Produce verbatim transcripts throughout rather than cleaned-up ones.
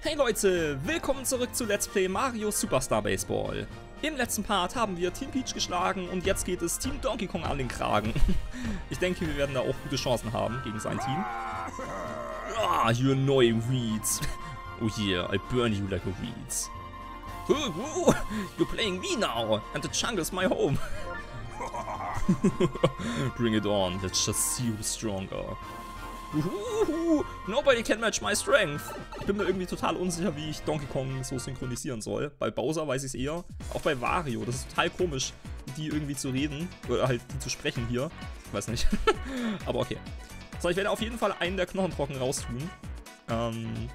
Hey Leute, willkommen zurück zu Let's Play Mario Superstar Baseball. Im letzten Part haben wir Team Peach geschlagen und jetzt geht es Team Donkey Kong an den Kragen. Ich denke, wir werden da auch gute Chancen haben gegen sein Team. Ah, you annoying weeds. Oh yeah, I burn you like a weeds. You're playing me now, and the jungle's my home. Bring it on, let's just see who's stronger. Uhuhu, nobody can match my strength. Ich bin mir irgendwie total unsicher, wie ich Donkey Kong so synchronisieren soll. Bei Bowser weiß ich es eher. Auch bei Wario. Das ist total komisch, die irgendwie zu reden. Oder halt die zu sprechen hier. Ich weiß nicht. Aber okay. So, ich werde auf jeden Fall einen der Knochenbrocken raustun. Ähm.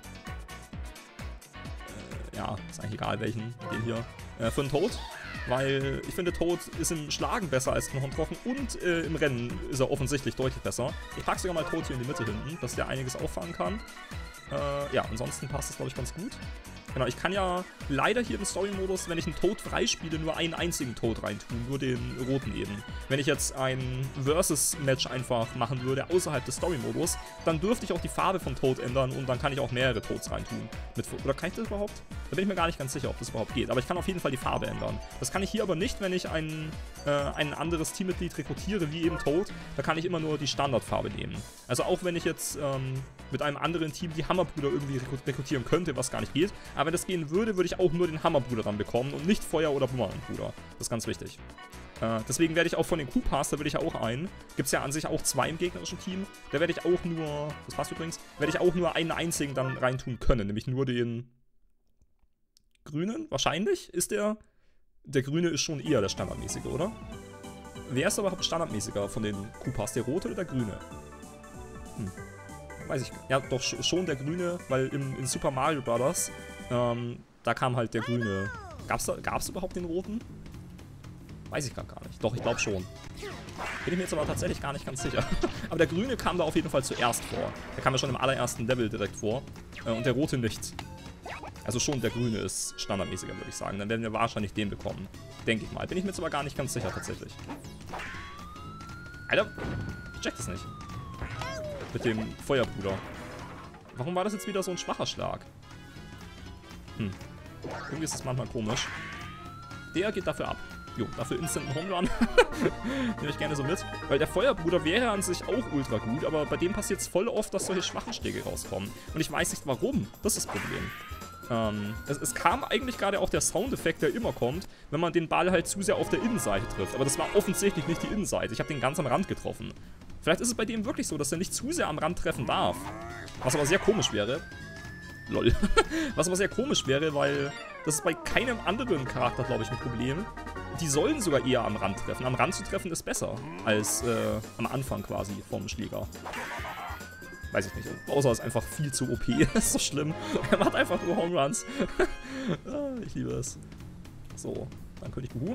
Äh, ja, ist eigentlich egal welchen. Den hier. Äh, für einen Toad. Weil ich finde, Toad ist im Schlagen besser als Knochenbrocken und äh, im Rennen ist er offensichtlich deutlich besser. Ich packe sogar mal Toad hier in die Mitte hinten, dass der einiges auffangen kann. Äh, ja, ansonsten passt das, glaube ich, ganz gut. Genau, ich kann ja leider hier im Story-Modus, wenn ich einen Toad freispiele, nur einen einzigen Toad reintun, nur den roten eben. Wenn ich jetzt ein Versus-Match einfach machen würde, außerhalb des Story-Modus, dann dürfte ich auch die Farbe vom Toad ändern und dann kann ich auch mehrere Toads reintun. Mit, oder kann ich das überhaupt? Da bin ich mir gar nicht ganz sicher, ob das überhaupt geht. Aber ich kann auf jeden Fall die Farbe ändern. Das kann ich hier aber nicht, wenn ich ein, äh, ein anderes Teammitglied rekrutiere, wie eben Toad. Da kann ich immer nur die Standardfarbe nehmen. Also auch wenn ich jetzt ähm, mit einem anderen Team die Hammerbrüder irgendwie rekrutieren könnte, was gar nicht geht. Aber wenn das gehen würde, würde ich auch nur den Hammerbruder dann bekommen und nicht Feuer- oder Bumerang-Bruder. Das ist ganz wichtig. Äh, deswegen werde ich auch von den Q-Pass, da will ich ja auch einen. Gibt es ja an sich auch zwei im gegnerischen Team. Da werde ich auch nur, das passt übrigens, werde ich auch nur einen einzigen dann reintun können. Nämlich nur den grünen. Wahrscheinlich ist der, der grüne ist schon eher der standardmäßige, oder? Wer ist aber standardmäßiger von den Q-Pass? Der rote oder der grüne? Hm. Weiß ich. Ja, doch schon der grüne, weil im, in Super Mario Bros. Ähm, da kam halt der grüne. Gab's da, gab's überhaupt den roten? Weiß ich gar nicht. Doch, ich glaube schon. Bin ich mir jetzt aber tatsächlich gar nicht ganz sicher. Aber der grüne kam da auf jeden Fall zuerst vor. Der kam ja schon im allerersten Level direkt vor. Äh, und der rote nicht. Also schon der grüne ist standardmäßiger, würde ich sagen. Dann werden wir wahrscheinlich den bekommen. Denke ich mal. Bin ich mir jetzt aber gar nicht ganz sicher, tatsächlich. Alter, ich check das nicht. Mit dem Feuerbruder. Warum war das jetzt wieder so ein schwacher Schlag? Hm. Irgendwie ist das manchmal komisch. Der geht dafür ab. Jo, dafür Instant Home Run. Nehme ich gerne so mit. Weil der Feuerbruder wäre an sich auch ultra gut, aber bei dem passiert es voll oft, dass solche schwachen Schläge rauskommen. Und ich weiß nicht warum. Das ist das Problem. Ähm, es, es kam eigentlich gerade auch der Soundeffekt, der immer kommt, wenn man den Ball halt zu sehr auf der Innenseite trifft. Aber das war offensichtlich nicht die Innenseite. Ich habe den ganz am Rand getroffen. Vielleicht ist es bei dem wirklich so, dass er nicht zu sehr am Rand treffen darf. Was aber sehr komisch wäre. Lol. Was aber sehr komisch wäre, weil das ist bei keinem anderen Charakter, glaube ich, ein Problem. Die sollen sogar eher am Rand treffen. Am Rand zu treffen ist besser als äh, am Anfang quasi vom Schläger. Weiß ich nicht. Außer es ist einfach viel zu O P. Das ist so schlimm. Er macht einfach nur Home Runs. Ich liebe es. So, dann König Buhu.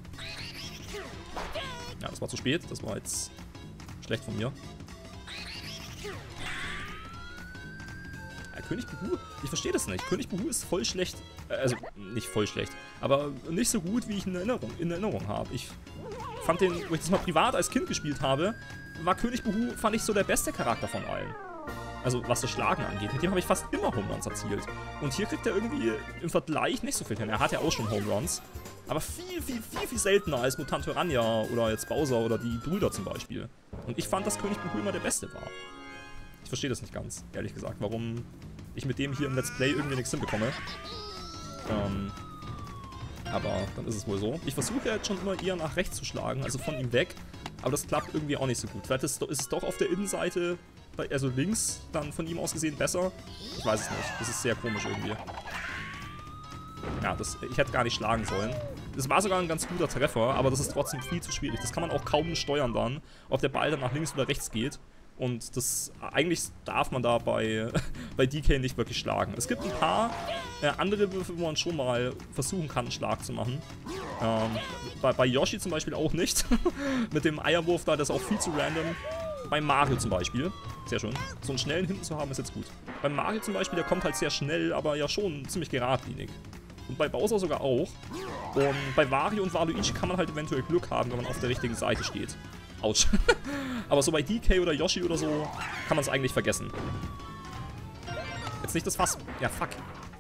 Ja, das war zu spät. Das war jetzt schlecht von mir. Ja, König Buhu, ich verstehe das nicht. König Buhu ist voll schlecht. Also, nicht voll schlecht. Aber nicht so gut, wie ich in Erinnerung, in Erinnerung habe. Ich fand den, wo ich das mal privat als Kind gespielt habe, war König Buhu, fand ich so der beste Charakter von allen. Also, was das Schlagen angeht. Mit dem habe ich fast immer Home Runs erzielt. Und hier kriegt er irgendwie im Vergleich nicht so viel hin. Er hat ja auch schon Home Runs. Aber viel, viel, viel, viel seltener als Mutant Piranha oder jetzt Bowser oder die Brüder zum Beispiel. Und ich fand, dass König Buhu immer der Beste war. Ich verstehe das nicht ganz, ehrlich gesagt, warum ich mit dem hier im Let's Play irgendwie nichts hinbekomme. Ähm, aber dann ist es wohl so. Ich versuche jetzt schon immer eher nach rechts zu schlagen, also von ihm weg. Aber das klappt irgendwie auch nicht so gut. Vielleicht ist, ist es doch auf der Innenseite, also links, dann von ihm aus gesehen besser. Ich weiß es nicht. Das ist sehr komisch irgendwie. Ja, das, ich hätte gar nicht schlagen sollen. Das war sogar ein ganz guter Treffer, aber das ist trotzdem viel zu schwierig. Das kann man auch kaum steuern dann, ob der Ball dann nach links oder rechts geht. Und das, eigentlich darf man da bei, bei D K nicht wirklich schlagen. Es gibt ein paar äh, andere Würfe, wo man schon mal versuchen kann, einen Schlag zu machen. Ähm, bei, bei Yoshi zum Beispiel auch nicht. Mit dem Eierwurf da, das ist auch viel zu random. Bei Mario zum Beispiel. Sehr schön. So einen schnellen hinten zu haben, ist jetzt gut. Bei Mario zum Beispiel, der kommt halt sehr schnell, aber ja schon ziemlich geradlinig. Und bei Bowser sogar auch. Und bei Wario und Waluigi kann man halt eventuell Glück haben, wenn man auf der richtigen Seite steht. Autsch. Aber so bei D K oder Yoshi oder so kann man es eigentlich vergessen. Jetzt nicht das Fass. Ja, fuck.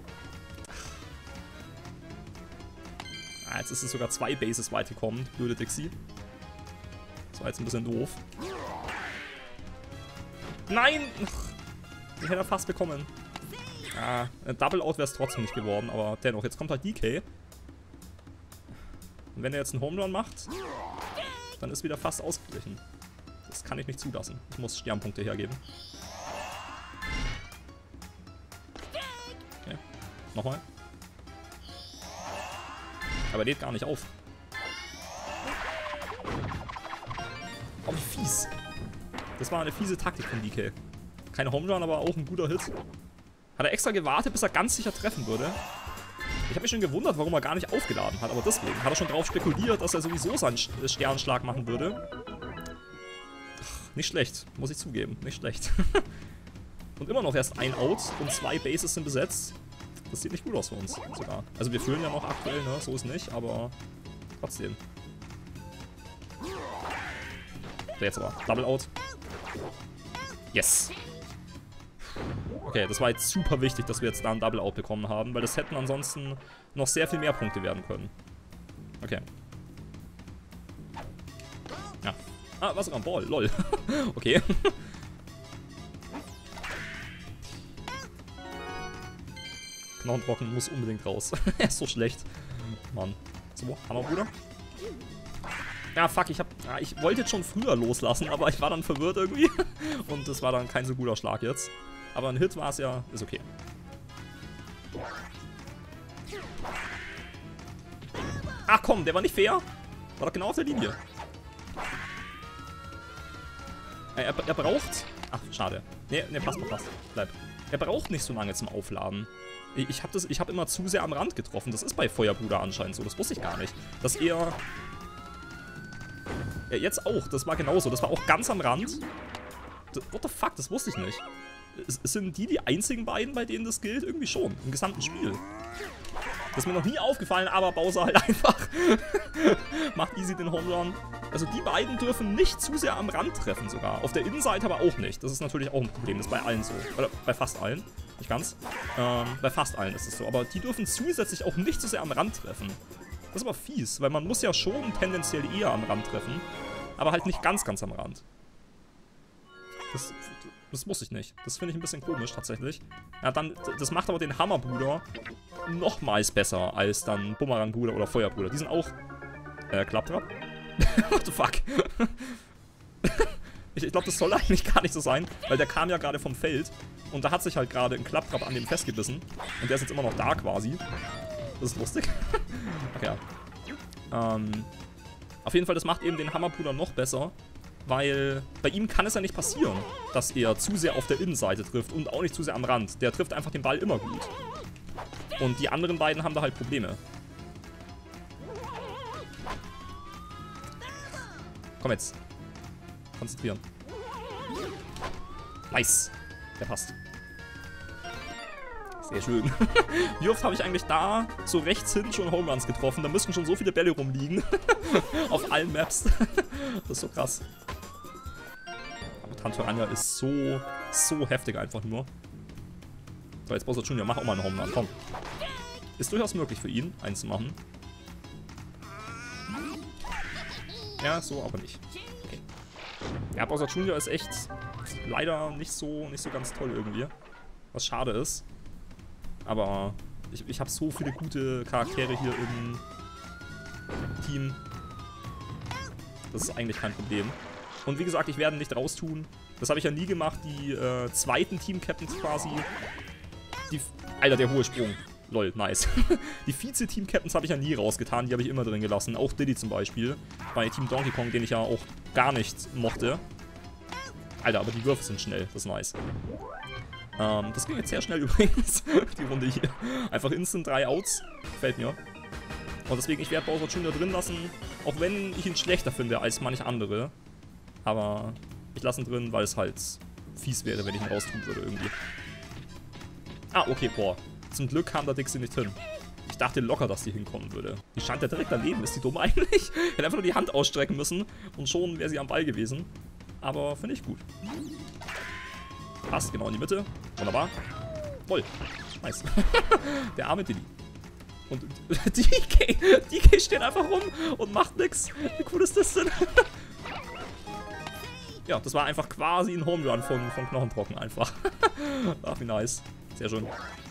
Ah, jetzt ist es sogar zwei Bases weit gekommen. Blöde Dixie. Das war jetzt ein bisschen doof. Nein! Ich hätte er fast bekommen. Ah, ein Double Out wäre es trotzdem nicht geworden, aber dennoch. Jetzt kommt halt D K. Und wenn er jetzt einen Home Run macht, dann ist wieder fast ausgeglichen. Das kann ich nicht zulassen. Ich muss Sternpunkte hergeben. Okay, nochmal. Aber er lädt gar nicht auf. Oh, wie fies. Das war eine fiese Taktik von D K. Keine Home Run, aber auch ein guter Hit. Hat er extra gewartet, bis er ganz sicher treffen würde. Ich habe mich schon gewundert, warum er gar nicht aufgeladen hat. Aber deswegen hat er schon drauf spekuliert, dass er sowieso seinen Sternschlag machen würde. Ach, nicht schlecht, muss ich zugeben. Nicht schlecht. Und immer noch erst ein Out und zwei Bases sind besetzt. Das sieht nicht gut aus für uns sogar. Also wir fühlen ja noch aktuell, ne? So ist nicht, aber trotzdem. So, jetzt aber. Double Out. Yes. Okay, das war jetzt super wichtig, dass wir jetzt da ein Double Out bekommen haben, weil das hätten ansonsten noch sehr viel mehr Punkte werden können. Okay. Ja. Ah, was sogar ein Ball, lol. Okay. Knochenbrocken muss unbedingt raus. Er ist so schlecht. Mann. So, Hammer, Bruder. Ja, fuck, ich hab. Ja, ich wollte jetzt schon früher loslassen, aber ich war dann verwirrt irgendwie. Und das war dann kein so guter Schlag jetzt. Aber ein Hit war es ja. Ist okay. Ach komm, der war nicht fair. War doch genau auf der Linie. Er, er, er braucht. Ach, schade. Ne, ne, passt mal, passt. Bleib. Er braucht nicht so lange zum Aufladen. Ich, ich habe hab immer zu sehr am Rand getroffen. Das ist bei Feuerbruder anscheinend so. Das wusste ich gar nicht. Dass er. Ja, jetzt auch. Das war genauso. Das war auch ganz am Rand. Das, what the fuck? Das wusste ich nicht. Es, sind die die einzigen beiden, bei denen das gilt? Irgendwie schon. Im gesamten Spiel. Das ist mir noch nie aufgefallen, aber Bowser halt einfach macht easy den Home Run. Also die beiden dürfen nicht zu sehr am Rand treffen sogar. Auf der Innenseite aber auch nicht. Das ist natürlich auch ein Problem. Das ist bei allen so. Oder bei fast allen. Nicht ganz. Ähm, bei fast allen ist es so. Aber die dürfen zusätzlich auch nicht zu sehr am Rand treffen. Das ist aber fies, weil man muss ja schon tendenziell eher am Rand treffen. Aber halt nicht ganz, ganz am Rand. Das, das wusste ich nicht. Das finde ich ein bisschen komisch tatsächlich. Ja, dann, das macht aber den Hammerbruder nochmals besser als dann Bumerangbruder oder Feuerbruder. Die sind auch äh, Klapptrap. What the fuck? ich ich glaube, das soll eigentlich gar nicht so sein, weil der kam ja gerade vom Feld und da hat sich halt gerade ein Klapptrap an dem festgebissen und der ist jetzt immer noch da quasi. Das ist lustig. Ach ja. Ähm, auf jeden Fall, das macht eben den Hammerbruder noch besser, weil bei ihm kann es ja nicht passieren, dass er zu sehr auf der Innenseite trifft und auch nicht zu sehr am Rand. Der trifft einfach den Ball immer gut. Und die anderen beiden haben da halt Probleme. Komm jetzt. Konzentrieren. Nice. Der passt. Sehr schön. Wie oft habe ich eigentlich da so rechts hinten schon Home Runs getroffen? Da müssten schon so viele Bälle rumliegen. Auf allen Maps. Das ist so krass. Aber Tantorania ist so, so heftig einfach nur. So, jetzt Bowser Junior, mach auch mal einen Home Run. Komm. Ist durchaus möglich für ihn, einen zu machen. Ja, so aber nicht. Okay. Ja, Bowser Junior ist echt leider nicht so, nicht so ganz toll irgendwie. Was schade ist. Aber ich, ich habe so viele gute Charaktere hier im Team. Das ist eigentlich kein Problem. Und wie gesagt, ich werde nicht raustun. Das habe ich ja nie gemacht. Die äh, zweiten Team-Captains quasi. Die, Alter, der hohe Sprung. Lol, nice. Die Vize-Team-Captains habe ich ja nie rausgetan. Die habe ich immer drin gelassen. Auch Diddy zum Beispiel. Bei Team Donkey Kong, den ich ja auch gar nicht mochte. Alter, aber die Würfe sind schnell. Das ist nice. Ähm, das ging jetzt sehr schnell übrigens. Die Runde hier. Einfach instant drei Outs. Gefällt mir. Und deswegen, ich werde Bowser Junior drin lassen. Auch wenn ich ihn schlechter finde als manche andere. Aber ich lasse ihn drin, weil es halt fies wäre, wenn ich ihn raustun würde irgendwie. Ah, okay, boah. Zum Glück kam da Dixie nicht hin. Ich dachte locker, dass die hinkommen würde. Die stand ja direkt daneben. Ist die dumm eigentlich? Hätte einfach nur die Hand ausstrecken müssen und schon wäre sie am Ball gewesen. Aber finde ich gut. Passt genau in die Mitte. Wunderbar. Voll. Nice. Der arme Diddy. Und D K, D K steht einfach rum und macht nix. Wie cool ist das denn? Ja, das war einfach quasi ein Home Run von, von Knochenbrocken einfach. Ach, wie nice. Sehr schön.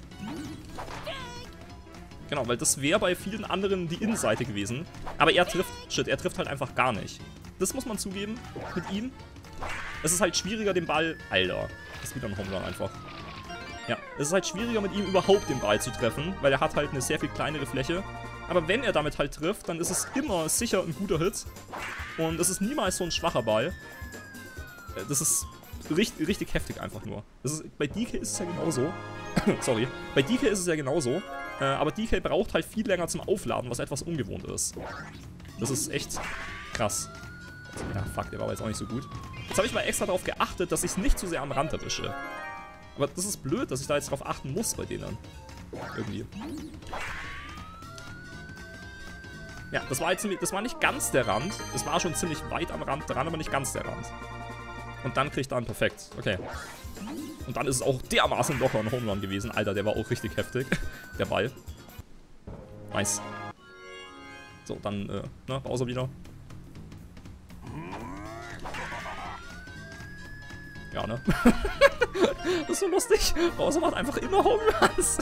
Genau, weil das wäre bei vielen anderen die Innenseite gewesen. Aber er trifft, shit, er trifft halt einfach gar nicht. Das muss man zugeben mit ihm. Es ist halt schwieriger, den Ball... Alter, das ist wieder ein Home Run einfach. Ja, es ist halt schwieriger, mit ihm überhaupt den Ball zu treffen, weil er hat halt eine sehr viel kleinere Fläche. Aber wenn er damit halt trifft, dann ist es immer sicher ein guter Hit. Und es ist niemals so ein schwacher Ball. Das ist richtig, richtig heftig einfach nur. Das ist, bei D K ist es ja genauso. Sorry. Bei D K ist es ja genauso. Äh, aber D K braucht halt viel länger zum Aufladen, was etwas ungewohnt ist. Das ist echt krass. Ja, fuck, der war aber jetzt auch nicht so gut. Jetzt habe ich mal extra darauf geachtet, dass ich es nicht zu sehr am Rand erwische. Aber das ist blöd, dass ich da jetzt drauf achten muss bei denen. Irgendwie. Ja, das war, jetzt, das war nicht ganz der Rand. Das war schon ziemlich weit am Rand dran, aber nicht ganz der Rand. Und dann kriegt er einen perfekt. Okay. Und dann ist es auch dermaßen locker ein Home Run gewesen. Alter, der war auch richtig heftig. Der Ball. Nice. So, dann, äh, ne, Bowser wieder. Ja, ne? Das ist so lustig. Bowser macht einfach immer Home Runs.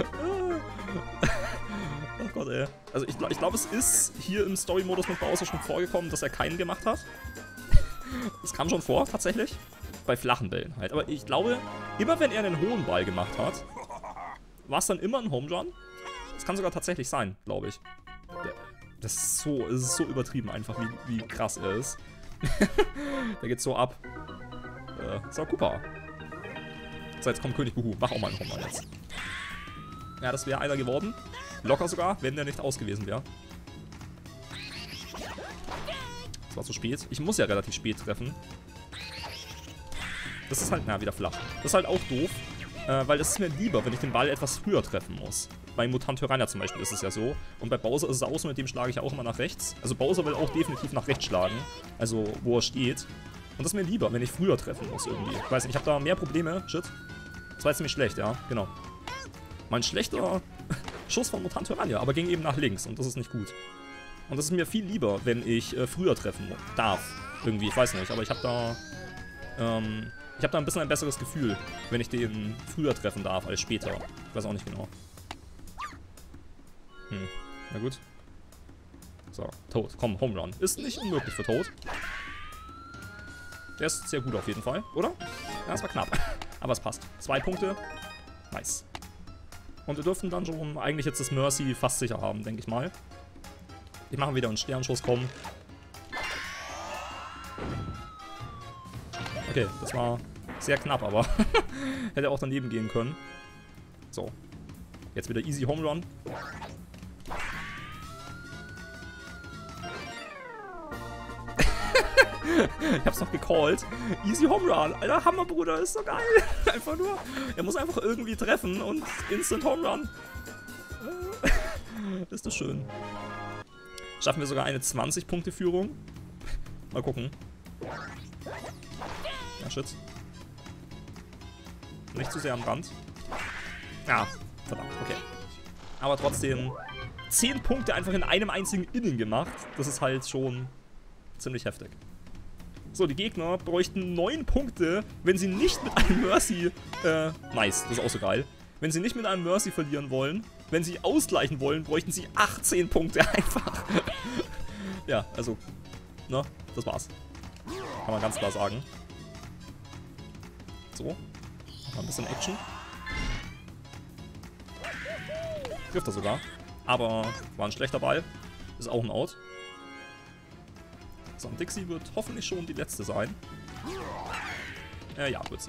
Oh Gott, ey. Also ich, ich glaube, es ist hier im Story-Modus mit Bowser schon vorgekommen, dass er keinen gemacht hat. Das kam schon vor, tatsächlich. Bei flachen Bällen halt. Aber ich glaube, immer wenn er einen hohen Ball gemacht hat, war es dann immer ein Home Run. Das kann sogar tatsächlich sein, glaube ich. Das ist so, es ist so übertrieben einfach, wie, wie krass er ist. Der geht so ab. Äh, so, Koopa. So, jetzt kommt König Buhu. Mach auch mal einen Home Run jetzt. Ja, das wäre einer geworden. Locker sogar, wenn der nicht aus gewesen wäre. Das war zu spät. Ich muss ja relativ spät treffen. Das ist halt, na, wieder flach. Das ist halt auch doof, äh, weil es ist mir lieber, wenn ich den Ball etwas früher treffen muss. Bei Mutant Piranha zum Beispiel ist es ja so. Und bei Bowser ist es auch so, mit dem schlage ich ja auch immer nach rechts. Also Bowser will auch definitiv nach rechts schlagen. Also, wo er steht. Und das ist mir lieber, wenn ich früher treffen muss irgendwie. Ich weiß nicht, ich habe da mehr Probleme. Shit. Das war jetzt ziemlich schlecht, ja, genau. Mein schlechter Schuss von Mutant Piranha, aber ging eben nach links und das ist nicht gut. Und das ist mir viel lieber, wenn ich äh, früher treffen darf. Irgendwie, ich weiß nicht, aber ich habe da... Ähm, ich habe da ein bisschen ein besseres Gefühl, wenn ich den früher treffen darf als später. Ich weiß auch nicht genau. Hm, na gut. So, Toad, komm, Home Run. Ist nicht unmöglich für Toad. Der ist sehr gut auf jeden Fall, oder? Ja, es war knapp. Aber es passt. Zwei Punkte. Nice. Und wir dürften dann schon eigentlich jetzt das Mercy fast sicher haben, denke ich mal. Die machen wieder einen Sternschuss, kommen. Okay, das war sehr knapp, aber hätte auch daneben gehen können. So. Jetzt wieder easy Home Run. Ich hab's noch gecallt. Easy Home Run. Alter, Hammer, Bruder. Ist so geil. Einfach nur. Er muss einfach irgendwie treffen und Instant Home Run. Ist das schön. Schaffen wir sogar eine zwanzig-Punkte-Führung. Mal gucken. Ja, shit. Nicht zu sehr am Rand. Ja, verdammt, okay. Aber trotzdem zehn Punkte einfach in einem einzigen Inning gemacht. Das ist halt schon ziemlich heftig. So, die Gegner bräuchten neun Punkte, wenn sie nicht mit einem Mercy... Äh, nice, das ist auch so geil. Wenn sie nicht mit einem Mercy verlieren wollen, wenn sie ausgleichen wollen, bräuchten sie achtzehn Punkte einfach. Ja, also, ne, das war's. Kann man ganz klar sagen. So, mal ein bisschen Action. Trifft er sogar. Aber war ein schlechter Ball. Ist auch ein Out. So, und Dixie wird hoffentlich schon die letzte sein. Äh, ja, wird's.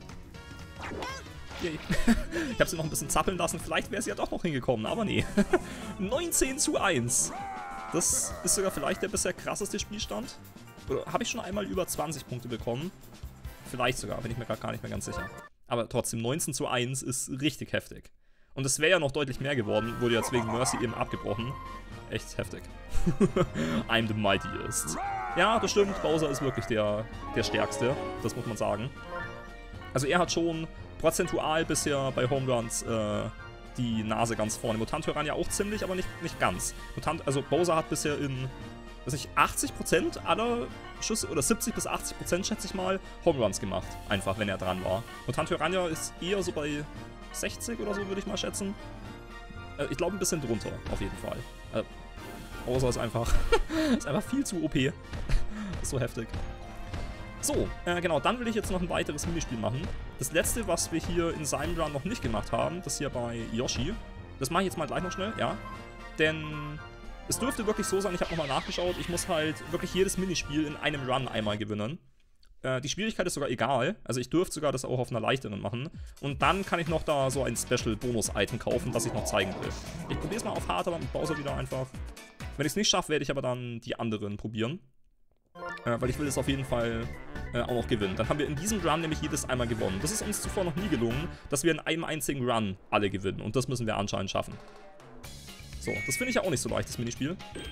Yay. Ich habe sie noch ein bisschen zappeln lassen. Vielleicht wäre sie ja doch noch hingekommen, aber nee. neunzehn zu eins. Das ist sogar vielleicht der bisher krasseste Spielstand. Oder habe ich schon einmal über zwanzig Punkte bekommen? Vielleicht sogar, bin ich mir gerade gar nicht mehr ganz sicher. Aber trotzdem, neunzehn zu eins ist richtig heftig. Und es wäre ja noch deutlich mehr geworden, wurde jetzt wegen Mercy eben abgebrochen. Echt heftig. I'm the mightiest. Ja, das stimmt, Bowser ist wirklich der, der Stärkste, das muss man sagen. Also er hat schon prozentual bisher bei Home Runs äh, die Nase ganz vorne. Mutant Tyrannia auch ziemlich, aber nicht, nicht ganz. Mutant, also Bowser hat bisher in, weiß ich, achtzig Prozent aller Schüsse, oder siebzig bis achtzig Prozent, schätze ich mal, Home Runs gemacht. Einfach, wenn er dran war. Mutant Tyrannia ist eher so bei sechzig oder so, würde ich mal schätzen. Äh, ich glaube ein bisschen drunter, auf jeden Fall. Äh, Bowser ist einfach, ist einfach viel zu O P. Ist so heftig. So, äh, genau, dann will ich jetzt noch ein weiteres Minispiel machen. Das letzte, was wir hier in seinem Run noch nicht gemacht haben, das hier bei Yoshi. Das mache ich jetzt mal gleich noch schnell, ja. Denn es dürfte wirklich so sein, ich habe nochmal nachgeschaut, ich muss halt wirklich jedes Minispiel in einem Run einmal gewinnen. Äh, die Schwierigkeit ist sogar egal, also ich dürfte sogar das auch auf einer leichteren machen. Und dann kann ich noch da so ein Special-Bonus-Item kaufen, das ich noch zeigen will. Ich probiere es mal auf hart, aber mit Bowser wieder einfach. Wenn ich es nicht schaffe, werde ich aber dann die anderen probieren. Äh, weil ich will es auf jeden Fall äh, auch noch gewinnen. Dann haben wir in diesem Run nämlich jedes einmal gewonnen. Das ist uns zuvor noch nie gelungen, dass wir in einem einzigen Run alle gewinnen. Und das müssen wir anscheinend schaffen. So, das finde ich ja auch nicht so leicht, das Minispiel.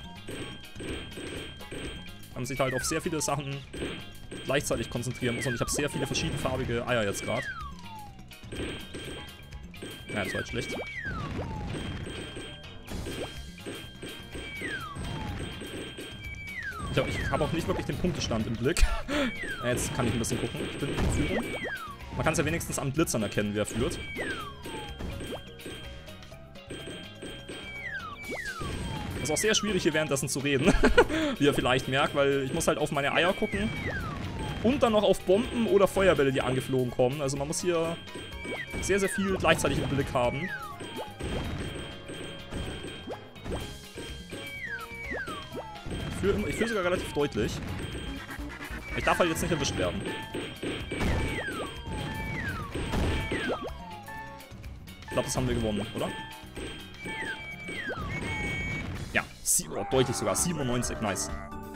Man sich halt auf sehr viele Sachen gleichzeitig konzentrieren muss. Und ich habe sehr viele verschiedenfarbige Eier jetzt gerade. Ja, das war jetzt schlecht. Ich habe hab auch nicht wirklich den Punktestand im Blick. Jetzt kann ich ein bisschen gucken. Ich bin in Führung. Man kann es ja wenigstens am Blitzern erkennen, wer führt. Es ist auch sehr schwierig, hier währenddessen zu reden. Wie ihr vielleicht merkt, weil ich muss halt auf meine Eier gucken. Und dann noch auf Bomben oder Feuerbälle, die angeflogen kommen. Also man muss hier sehr, sehr viel gleichzeitig im Blick haben. Ich fühle sogar relativ deutlich. Ich darf halt jetzt nicht erwischt werden. Ich glaube, das haben wir gewonnen, oder? Ja, oh, deutlich sogar. siebenundneunzig, nice.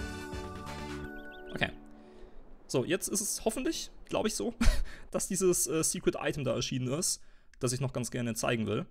Okay. So, jetzt ist es hoffentlich, glaube ich so, dass dieses äh, Secret Item da erschienen ist, das ich noch ganz gerne zeigen will.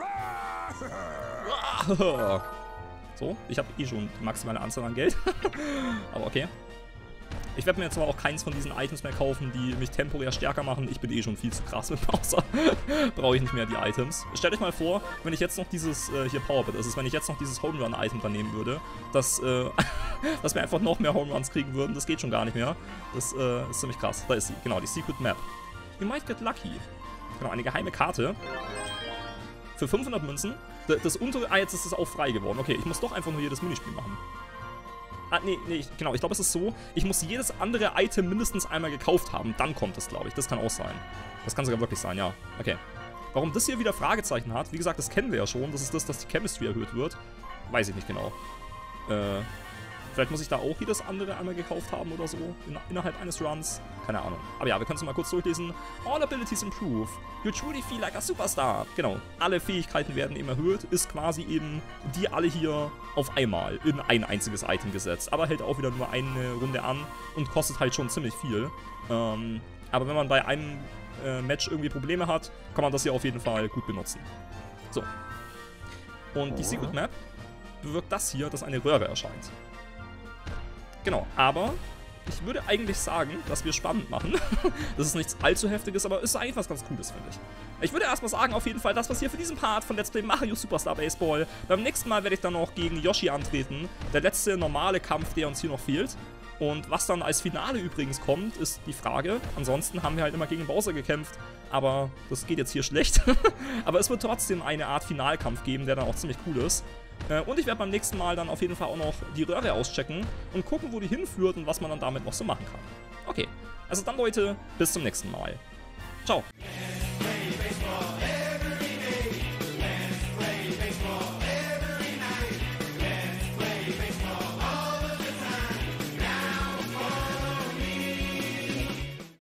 So, ich habe eh schon die maximale Anzahl an Geld. Aber okay. Ich werde mir jetzt aber auch keins von diesen Items mehr kaufen, die mich temporär stärker machen. Ich bin eh schon viel zu krass mit Bowser. Brauche ich nicht mehr die Items. Stellt euch mal vor, wenn ich jetzt noch dieses, äh, hier Powerbit ist, wenn ich jetzt noch dieses Home Run Item dann nehmen würde, dass, äh, dass wir einfach noch mehr Home Runs kriegen würden. Das geht schon gar nicht mehr. Das äh, ist ziemlich krass. Da ist sie, genau, die Secret Map. You might get lucky. Genau, eine geheime Karte. Für fünfhundert Münzen. Das untere, ah, jetzt ist es auch frei geworden. Okay, ich muss doch einfach nur jedes Minispiel machen. Ah, nee, nee, genau, ich glaube, es ist so, ich muss jedes andere Item mindestens einmal gekauft haben. Dann kommt es, glaube ich. Das kann auch sein. Das kann sogar wirklich sein, ja. Okay. Warum das hier wieder Fragezeichen hat, wie gesagt, das kennen wir ja schon. Das ist das, dass die Chemistry erhöht wird. Weiß ich nicht genau. Äh... Vielleicht muss ich da auch jedes andere einmal gekauft haben oder so, in, innerhalb eines Runs. Keine Ahnung. Aber ja, wir können es mal kurz durchlesen. All abilities improve. You truly feel like a superstar. Genau. Alle Fähigkeiten werden eben erhöht. Ist quasi eben die alle hier auf einmal in ein einziges Item gesetzt. Aber hält auch wieder nur eine Runde an und kostet halt schon ziemlich viel. Ähm, aber wenn man bei einem äh, Match irgendwie Probleme hat, kann man das hier auf jeden Fall gut benutzen. So. Und die Secret Map bewirkt das hier, dass eine Röhre erscheint. Genau, aber ich würde eigentlich sagen, dass wir spannend machen. Das ist nichts allzu Heftiges, aber ist eigentlich was ganz Cooles, finde ich. Ich würde erstmal sagen, auf jeden Fall, das was hier für diesen Part von Let's Play Mario Superstar Baseball. Beim nächsten Mal werde ich dann noch gegen Yoshi antreten. Der letzte normale Kampf, der uns hier noch fehlt. Und was dann als Finale übrigens kommt, ist die Frage. Ansonsten haben wir halt immer gegen Bowser gekämpft, aber das geht jetzt hier schlecht. Aber es wird trotzdem eine Art Finalkampf geben, der dann auch ziemlich cool ist. Und ich werde beim nächsten Mal dann auf jeden Fall auch noch die Röhre auschecken und gucken, wo die hinführt und was man dann damit noch so machen kann. Okay, also dann Leute, bis zum nächsten Mal. Ciao.